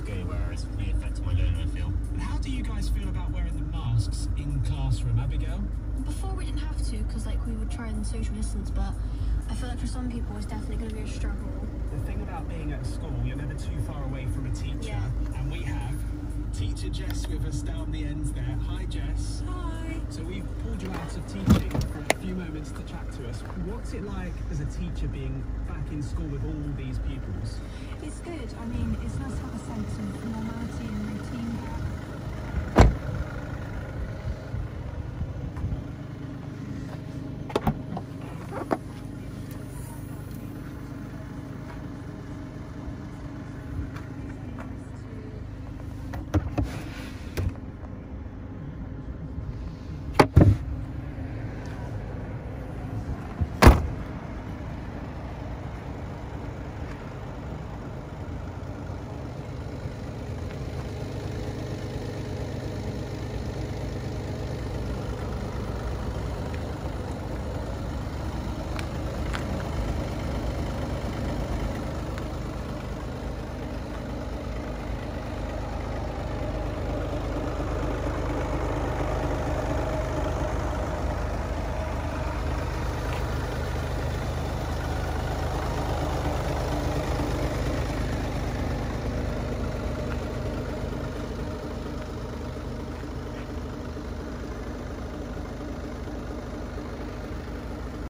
to go anywhere. It's really affected my learning, I feel. How do you guys feel about wearing the masks in classroom, Abigail? Before we didn't have to, because like we would try and social distance, but I feel like for some people it's definitely going to be a struggle. The thing about being at school, you're never too far away from a teacher. Yeah. And we have teacher Jess with us down the end there. Hi, Jess. Hi. So we've pulled you out of teaching for a few moments to chat to us. What's it like as a teacher being back in school with all these pupils? It's good. I mean, it's nice to have a sense of normality and